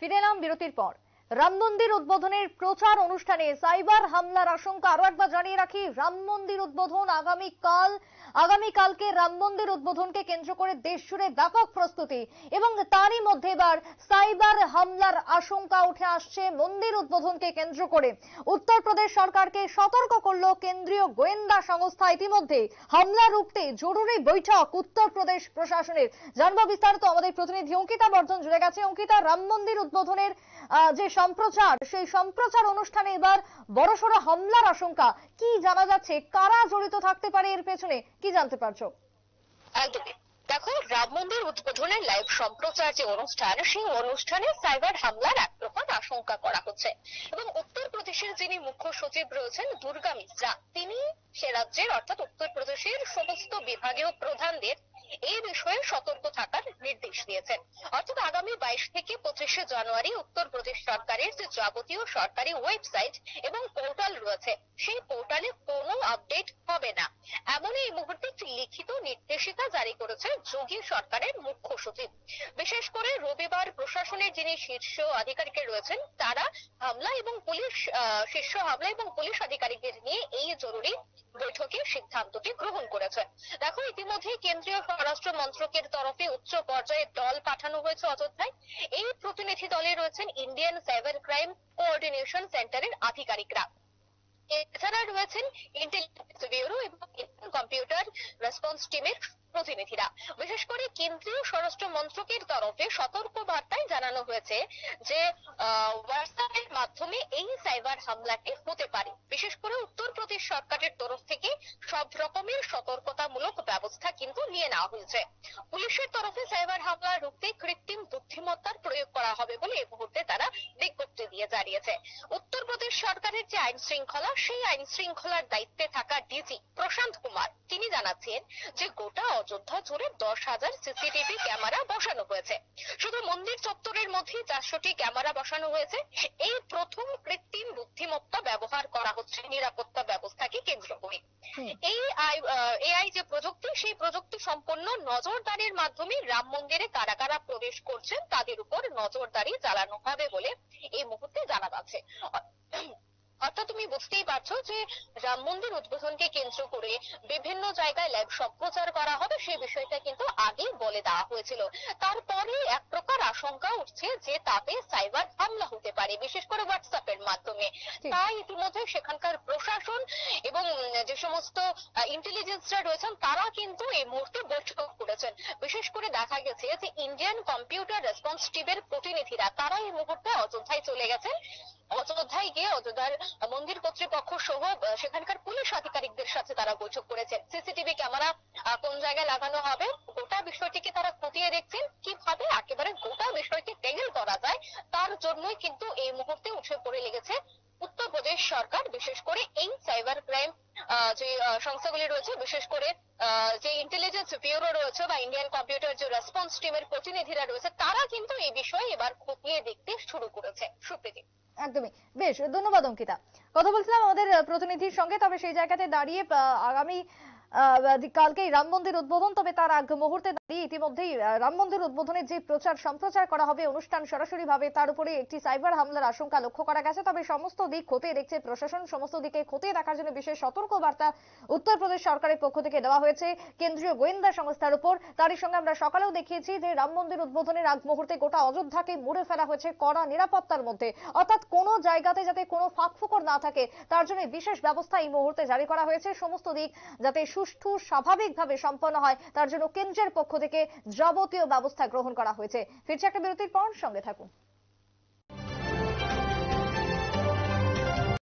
ফিরে এলাম বিরতির পর। রাম মন্দির উদ্বোধনের প্রচার অনুষ্ঠানে সাইবার হামলার আশঙ্কা। আরো একবার জানিয়ে রাখি, রাম মন্দির উদ্বোধন আগামীকালকে রাম মন্দির উদ্বোধনকে কেন্দ্র করে দেশ জুড়ে ব্যাপক প্রস্তুতি এবং তারই মধ্যে এবার সাইবার হামলার আশঙ্কা উঠে আসছে মন্দির উদ্বোধনকে কেন্দ্র করে। উত্তরপ্রদেশ সরকারকে সতর্ক করল কেন্দ্রীয় গোয়েন্দা সংস্থা। ইতিমধ্যে হামলা রুখতে জরুরি বৈঠক উত্তরপ্রদেশ প্রশাসনের। জানবো বিস্তারিত আমাদের প্রতিনিধি অঙ্কিতা বর্ধন জুড়ে গেছে। অঙ্কিতা, রাম মন্দির উদ্বোধনের যে সম্প্রচার, সেই সম্প্রচার অনুষ্ঠানে এবার বড়সড় হামলার আশঙ্কা। কি জানা যাচ্ছে, কারা জড়িত থাকতে পারে এর পেছনে, কি জানতে পারছো? একদমই। দেখো, রাম মন্দির উদ্বোধনের লাইভ সম্প্রচার যে অনুষ্ঠান, সেই অনুষ্ঠানে সাইবার হামলার এক প্রকার আশঙ্কা করা হচ্ছে এবং উত্তরপ্রদেশের যিনি মুখ্য সচিব রয়েছেন দুর্গা মিশ্রা, তিনি সে রাজ্যের অর্থাৎ উত্তরপ্রদেশের সমস্ত বিভাগীয় প্রধানদের এই বিষয়ে সতর্ক থাকার নির্দেশ দিয়েছেন। অর্থাৎ আগামী 22 থেকে 25শে জানুয়ারি উত্তরপ্রদেশ সরকারের যে যাবতীয় সরকারি ওয়েবসাইট এবং পোর্টাল রয়েছে, সেই পোর্টালে কোনো আপডেট হবে না, এমন এই মুহূর্তে একটি লিখিত নির্দেশিকা জারি করেছে যোগী সরকারের মুখ্য সচিব। বিশেষ করে রবিবার প্রশাসনের যিনি শীর্ষ আধিকারিক রয়েছেন, তারা হামলা এবং শীর্ষ হামলা এবং পুলিশ আধিকারিকদের নিয়ে এই জরুরি বৈঠকে সিদ্ধান্তটি গ্রহণ করেছে। দেখো, ইতিমধ্যে কেন্দ্রীয় স্বরাষ্ট্র মন্ত্রকের তরফে উচ্চ পর্যায়ের দল পাঠানো হয়েছে অযোধ্যায়। এই প্রতিনিধি দলে রয়েছেন ইন্ডিয়ান সাইবার ক্রাইম কোঅর্ডিনেশন সেন্টারের আধিকারিকরা। এছাড়া রয়েছেন ইন্টেলিজেন্স ব্যুরো এবং কম্পিউটার রেসপন্স টিমের প্রতিনিধিরা। বিশেষ করে কেন্দ্রীয় স্বরাষ্ট্র মন্ত্রকের তরফে সতর্ক বার্তায় জানানো হয়েছে যে হোয়াটসঅ্যাপের মাধ্যমে এই সাইবার হামলাটি হতে পারে। বিশেষ করে উত্তরপ্রদেশ সরকারের তরফ থেকে সব রকমের সতর্কতামূলক ব্যবস্থা কিন্তু নিয়ে নেওয়া হয়েছে। পুলিশের তরফে সাইবার হামলা রুখতে কৃত্রিম বুদ্ধিমত্তার প্রয়োগ করা হবে বলে এই মুহূর্তে তারা বিজ্ঞপ্তি দিয়ে জানিয়েছে। উত্তরপ্রদেশ সরকারের যে আইন শৃঙ্খলা, সেই আইন শৃঙ্খলার দায়িত্বে থাকা ডিজি প্রশান্ত কুমার, তিনি জানাচ্ছেন যে গোটা অযোধ্যা জুড়ে 10,000 সিসিটিভি ক্যামেরা বসানো হয়েছে। শুধু মন্দির চত্বরের মধ্যে 400টি ক্যামেরা বসানো হয়েছে। এই প্রথম কৃত্রিম বুদ্ধিমত্তা ব্যবহার করা হচ্ছে নিরাপত্তা ব্যবস্থাকে কেন্দ্র করে। এই এআই যে প্রযুক্তি, সেই প্রযুক্তি সম্পন্ন নজরদারির মাধ্যমে রাম মন্দিরে কারা কারা প্রবেশ করছেন তাদের উপর নজরদারি চালানো হবে বলে এই মুহূর্তে জানা যাচ্ছে। অর্থাৎ তুমি বুঝতেই পারছো যে রাম মন্দির উদ্বোধনকে কেন্দ্র করে বিভিন্ন জায়গায় লাইভ সম্প্রচার করা হবে, সেই বিষয়টা কিন্তু আগেই বলে দেওয়া হয়েছিল। তারপরে এক প্রকার আশঙ্কা উঠছে যে তাতে সাইবার হামলা হতে পারে, বিশেষ করে হোয়াটসঅ্যাপের মাধ্যমে। তাই ইতিমধ্যে সেখানকার প্রশাসন এবং যে সমস্ত ইন্টেলিজেন্সরা রয়েছেন, তারা কিন্তু এই মুহূর্তে বৈঠক করেছেন। বিশেষ করে দেখা গেছে যে ইন্ডিয়ান কম্পিউটার রেসপন্স টিমের প্রতিনিধিরা, তারা এই মুহূর্তে অযোধ্যায় চলে গেছেন। অযোধ্যায় গিয়ে অযোধ্যার মন্দির কর্তৃপক্ষ সহ সেখানকার পুলিশ আধিকারিকদের সাথে তারা বৈঠক করেছেন। সিসিটিভি ক্যামেরা কোন জায়গায় লাগানো হবে, গোটা বিষয়টিকে তারা খতিয়ে দেখছেন। কিভাবে একেবারে গোটা বিষয়টি ট্যাকেল করা যায়, তার জন্যই কিন্তু এই মুহূর্তে উঠে পড়ে লেগেছে উত্তরপ্রদেশ সরকার। বিশেষ করে এই সাইবার ক্রাইম যে সংস্থাগুলি রয়েছে, বিশেষ করে যে ইন্টেলিজেন্স ব্যুরো রয়েছে বা ইন্ডিয়ান কম্পিউটার যে রেসপন্স টিমের প্রতিনিধিরা রয়েছে, তারা কিন্তু এই বিষয়ে এবার খতিয়ে দেখতে শুরু করেছে। সুপ্রীতি। একদমই, বেশ, ধন্যবাদ অঙ্কিতা। কথা বলছিলাম আমাদের প্রতিনিধির সঙ্গে। তবে সেই জায়গাতে দাঁড়িয়ে আগামী কালকেই রাম মন্দির উদ্বোধন, তবে তার আগ মুহূর্তে দাঁড়িয়ে ইতিমধ্যেই রাম মন্দির উদ্বোধনের যে সম্প্রচার করা হবে অনুষ্ঠান সরাসরি ভাবে, তার উপরে একটি সাইবার হামলার আশঙ্কা লক্ষ্য করা গেছে। তবে সমস্ত দিক খতিয়ে দেখছে প্রশাসন, সমস্ত দিকে খতিয়ে দেখার জন্য বিশেষ সতর্ক বার্তা উত্তরপ্রদেশ সরকারের পক্ষ থেকে দেওয়া হয়েছে কেন্দ্রীয় গোয়েন্দা সংস্থার উপর। তারই সঙ্গে আমরা সকালেও দেখিয়েছি যে রাম মন্দির উদ্বোধনের আগ মুহূর্তে গোটা অযোধ্যাকে মুড়ে ফেলা হয়েছে কড়া নিরাপত্তার মধ্যে। অর্থাৎ কোনো জায়গাতে যাতে কোনো ফাঁকফোকর না থাকে, তার জন্য বিশেষ ব্যবস্থা এই মুহূর্তে জারি করা হয়েছে। সমস্ত দিক যাতে সুষ্ঠু স্বাভাবিকভাবে সম্পন্ন হয়, তার জন্য কেন্দ্রের পক্ষ থেকে যাবতীয় ব্যবস্থা গ্রহণ করা হয়েছে। ফিরছে একটা বিরতির পর, সঙ্গে থাকুন।